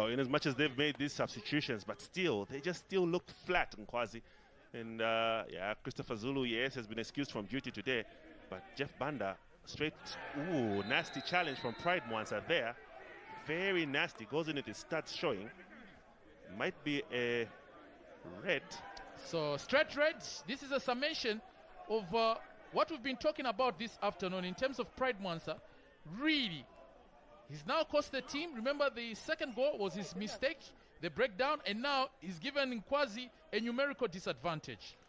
Well, in as much as they've made these substitutions, but still, they just still look flat, Nkwazi. And yeah, Christopher Zulu, yes, has been excused from duty today. But Jeff Banda, straight, ooh, nasty challenge from Pride Mwanza there. Very nasty, goes in with his stats showing. Might be a red. So straight red. This is a summation of what we've been talking about this afternoon in terms of Pride Mwanza. Really, he's now cost the team. Remember, the second goal was his mistake, the breakdown, and now he's given Nkwazi a numerical disadvantage.